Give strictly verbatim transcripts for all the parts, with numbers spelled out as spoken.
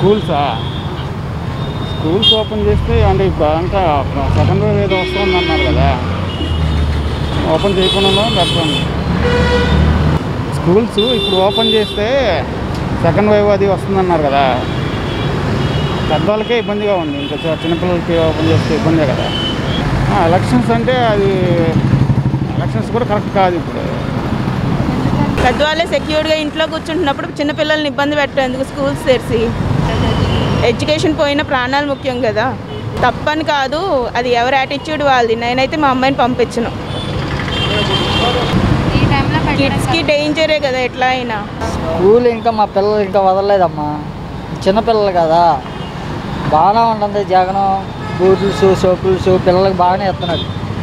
స్కూల్సా schools open చేస్తే అంటే ఇప్పుడు ఇంకా సెకండ్ వేవ్ ఏదో వస్తుంది అన్నారు కదా, ఓపెన్ చేయకుండా బెటర్. స్కూల్స్ ఇప్పుడు ఓపెన్ చేస్తే సెకండ్ వేవ్ అది వస్తుందన్నారు కదా, పెద్దవాళ్ళకే ఇబ్బందిగా ఉంది, ఇంకా చిన్నపిల్లలకి ఓపెన్ చేస్తే ఇబ్బందే కదా. ఎలక్షన్స్ అంటే అది ఎలక్షన్స్ కూడా కరెక్ట్ కాదు. ఇప్పుడు పెద్దవాళ్ళే సెక్యూర్డ్గా ఇంట్లో కూర్చుంటున్నప్పుడు చిన్నపిల్లల్ని ఇబ్బంది పెట్టేందుకు స్కూల్స్ తెరిచి, ఎడ్యుకేషన్ పోయిన ప్రాణాలు ముఖ్యం కదా. తప్పని కాదు, అది ఎవరి యాటిట్యూడ్ వాళ్ళది. నేనైతే మా అమ్మాయిని పంపించను. కిడ్స్కి డేంజరే కదా ఎట్లా అయినా. స్కూల్ ఇంకా మా పిల్లలు ఇంకా వదలలేదమ్మా, చిన్నపిల్లలు కదా. బాగానే ఉంటుంది జగన్, బూట్స్ సోపుల్స్ పిల్లలకి బాగానే ఇస్తున్నాడు.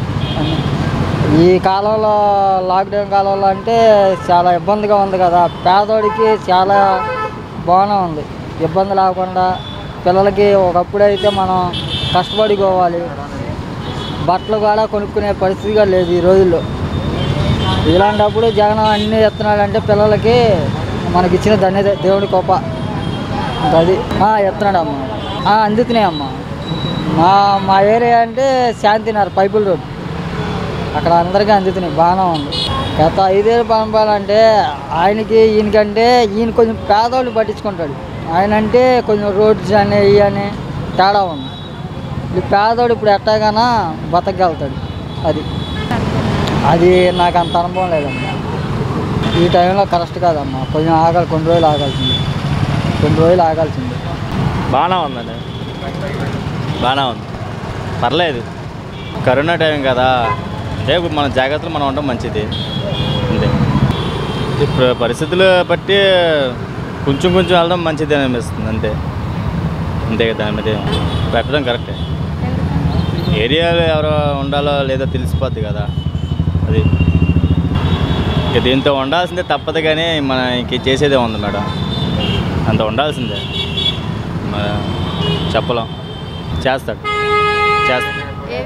ఈ కాలంలో లాక్డౌన్ కాలంలో అంటే చాలా ఇబ్బందిగా ఉంది కదా, పేదోడికి చాలా బాగానే ఉంది. ఇబ్బంది లేకుండా పిల్లలకి ఒకప్పుడైతే మనం కష్టపడిపోవాలి, బట్టలు కూడా కొనుక్కునే పరిస్థితిగా లేదు ఈ రోజుల్లో. ఇలాంటప్పుడు జగన్ అన్నీ ఇస్తున్నాడంటే పిల్లలకి మనకి ఇచ్చిన ధన్యత, దేవుడి గొప్ప అది ఇస్తున్నాడు అమ్మ. అందుతున్నాయి అమ్మ. మా మా ఏరియా అంటే శాంతినగర్ పైపుల్ రోడ్, అక్కడ అందరికీ అందుతున్నాయి, బాగానే ఉంది. గత ఐదేళ్ళు పంపాలంటే ఆయనకి ఈయనకంటే ఈయన కొంచెం పేదవాళ్ళు పట్టించుకుంటాడు. ఆయన అంటే కొంచెం రోడ్స్ అని ఇవి అని తేడా ఉంది. ఈ పేదవాడు ఇప్పుడు ఎట్టాగానా బతకగలుగుతాడు. అది అది నాకు అంత అనుభవం లేదమ్మా. ఈ టైంలో కరెక్ట్ కాదమ్మా, కొంచెం ఆగాలి, కొన్ని రోజులు ఆగాల్సింది, కొన్ని రోజులు ఆగాల్సింది. బాగానే ఉందండి, బాగానే ఉంది, పర్లేదు. కరోనా టైం కదా, అంటే మన జాగ్రత్తలు మనం ఉండడం మంచిది అంతే. ఇప్పుడు పరిస్థితులు బట్టి కొంచెం కొంచెం వెళ్ళడం మంచిది అనిపిస్తుంది అంతే అంతే కదా. దాని మీద పెట్టడం కరెక్టే. ఏరియాలో ఎవరో ఉండాలో లేదో తెలిసిపోద్ది కదా, అది ఇక దీంతో ఉండాల్సిందే తప్పదు. కానీ మన ఇంక చేసేదే ఉంది మేడం, అంత ఉండాల్సిందే. చెప్పలేం, చేస్తాడు చేస్తాడు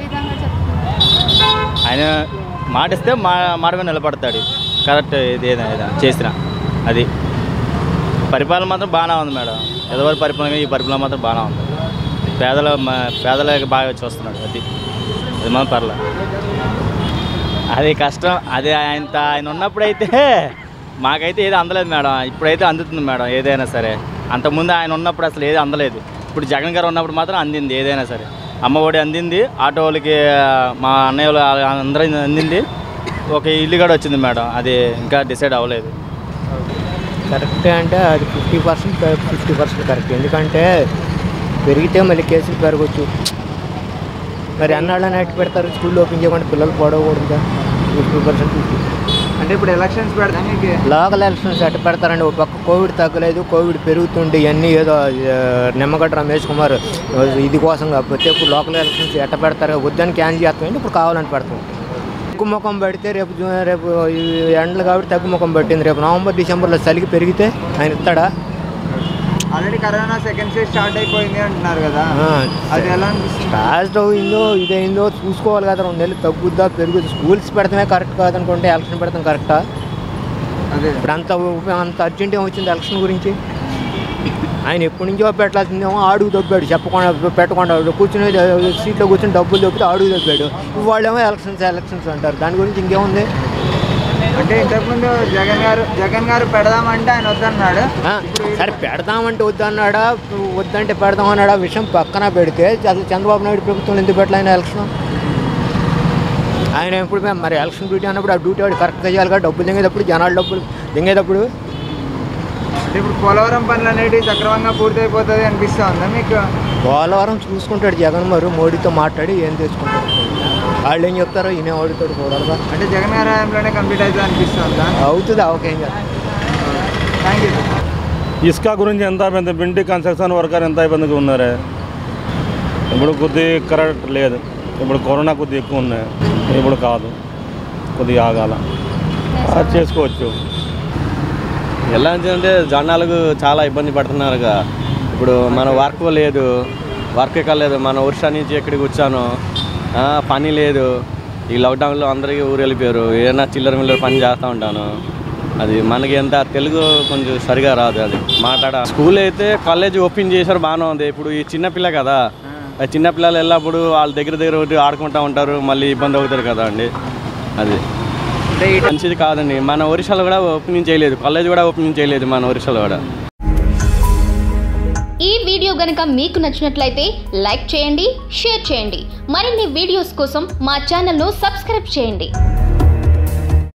ఆయన మాటిస్తే మా మాట మీద నిలబడతాడు. కరెక్ట్, ఇది ఏదైనా చేసినా అది. పరిపాలన మాత్రం బాగానే ఉంది మేడం, ఎదవరి పరిపాలన ఈ పరిపాలన మాత్రం బాగానే ఉంది. పేదల పేదలకు బాగా చూస్తున్నాడు, అది అది మాత్రం పర్లేదు. అది కష్టం, అది ఆయన ఆయన ఉన్నప్పుడైతే మాకైతే ఏది అందలేదు మేడం, ఇప్పుడైతే అందుతుంది మేడం ఏదైనా సరే. అంతకుముందు ఆయన ఉన్నప్పుడు అసలు ఏది అందలేదు. ఇప్పుడు జగన్ గారు ఉన్నప్పుడు మాత్రం అందింది ఏదైనా సరే. అమ్మఒడి అందింది, ఆటో వాళ్ళకి మా అన్నయ్య వాళ్ళు అందరూ అందింది, ఒక ఇల్లు కూడా వచ్చింది మేడం. అది ఇంకా డిసైడ్ అవ్వలేదు. కరెక్ట్ అంటే అది fifty percent fifty percent correct. ఎందుకంటే పెరిగితే మళ్ళీ కేసులు పెరగచ్చు. మరి అన్నాళ్ళని అట్టి పెడతారు, స్కూల్ ఓపెన్ చేయకుండా పిల్లలు పడకూడదు. ఫిఫ్టీ పర్సెంట్ ఫిఫ్టీ అంటే ఇప్పుడు ఎలక్షన్స్ పెడతానికి లోకల్ ఎలక్షన్స్ అట్ట పెడతారండి. ఒక పక్క కోవిడ్ తగ్గలేదు, కోవిడ్ పెరుగుతుంటే ఇవన్నీ ఏదో నిమ్మగడ్డ రమేష్ కుమార్ ఇది కోసం కాకపోతే ఇప్పుడు లోకల్ ఎలక్షన్స్ ఎట్ట పెడతారు, వద్దని క్యాన్సిల్ చేస్తామంటే ఇప్పుడు కావాలని పెడతాం. తగ్గు ముఖం పెడితే రేపు రేపు ఎండలు కాబట్టి తగ్గు ముఖం పెట్టింది. రేపు నవంబర్ డిసెంబర్లో చలికి పెరిగితే ఆయన ఇస్తాడా? Already corona second stage start అయిపోయింది అంటున్నారు కదా, అది ఎలా స్టార్ట్ అయిందో ఇదైందో చూసుకోవాలి కదా. రెండు నెలలు తగ్గుద్దా పెరుగుద్ది. స్కూల్స్ పెడతామే కరెక్ట్ కాదనుకుంటే ఎలక్షన్ పెడతాం కరెక్టా? అదే ఇప్పుడు అంత అంత అర్జెంట్ ఏం వచ్చింది ఎలక్షన్ గురించి? ఆయన ఎప్పటి నుంచో పెట్టాల్సిందేమో అడుగు దొబ్బాడు, చెప్పకుండా పెట్టకుండా కూర్చుని సీట్లో కూర్చొని డబ్బులు దొబ్బితే అడుగు దొబ్బాడు. వాళ్ళేమో ఎలక్షన్స్ ఎలక్షన్స్ అంటారు, దాని గురించి ఇంకేముంది? అంటే ఇంతకుముందు జగన్ గారు జగన్ గారు పెడదామంటే ఆయన వద్దన్నాడు. సరే పెడదామంటే వద్దన్నాడా, వద్దంటే పెడదామన్నాడా విషయం పక్కన పెడితే అసలు చంద్రబాబు నాయుడు ప్రభుత్వం ఎందుకు పెట్టలేని ఎలక్షన్? ఆయన ఎప్పుడు మరి ఎలక్షన్ డ్యూటీ అన్నప్పుడు ఆ డ్యూటీ వాడు కరెక్ట్గా చేయాలి కదా. డబ్బులు దింగేటప్పుడు జనాలు డబ్బులు దింగేటప్పుడు అంటే ఇప్పుడు పోలవరం పనులు అనేవి సక్రమంగా పూర్తి అయిపోతుంది అనిపిస్తూ ఉందా మీకు? పోలవరం చూసుకుంటాడు జగన్, మరి మోడీతో మాట్లాడి ఏం తెచ్చుకుంటాడు. వాళ్ళు ఏం చెప్తారో ఈయన ఓడితాడు చూడాలిగా. అంటే జగన్ గారి హయాంలోనే కంప్లీట్ అవుతుంది అనిపిస్తుందా? అవుతుంది, ఓకే. Thank you. ఇసుక గురించి ఎంత ఇబ్బంది, బిండి కన్స్ట్రక్షన్ వర్కర్ ఎంత ఇబ్బందిగా ఉన్నారే. ఇప్పుడు కొద్దిగా కరెక్ట్ లేదు, ఇప్పుడు కరోనా కొద్దిగా ఎక్కువ ఉన్నాయి, ఇప్పుడు కాదు, కొద్దిగా ఆగాల అది చేసుకోవచ్చు. ఎలా అంటే జనాలకు చాలా ఇబ్బంది పడుతున్నారుగా. ఇప్పుడు మన వర్క్ లేదు, వర్క్ కాలేదు. మన వర్షా నుంచి ఎక్కడికి వచ్చాను, పని లేదు. ఈ లాక్డౌన్లో అందరికీ ఊరు వెళ్ళిపోయారు. ఏదైనా చిల్లర మిల్లర పని చేస్తూ ఉంటాను. అది మనకి ఎంత తెలుగు కొంచెం సరిగా రాదు అది మాట్లాడ. స్కూల్ అయితే కాలేజ్ ఓపెన్ చేశారు బాగానే ఉంది. ఇప్పుడు ఈ చిన్నపిల్ల కదా, చిన్నపిల్లలు వెళ్ళినప్పుడు వాళ్ళ దగ్గర దగ్గర ఒకటి ఆడుకుంటూ ఉంటారు, మళ్ళీ ఇబ్బంది అవుతారు కదా అండి. అది మంచిది కాదండి. మన ఒరిస్సాలో కూడా ఓపెనింగ్ చేయలేదు, కాలేజ్ కూడా ఓపెనింగ్ చేయలేదు మన ఒరిస్సాలో కూడా. ఈ వీడియో గనుక మీకు నచ్చినట్లయితే లైక్ చేయండి, షేర్ చేయండి. మరిన్ని వీడియోస్ కోసం మా ఛానల్ను సబ్స్క్రైబ్ చేయండి.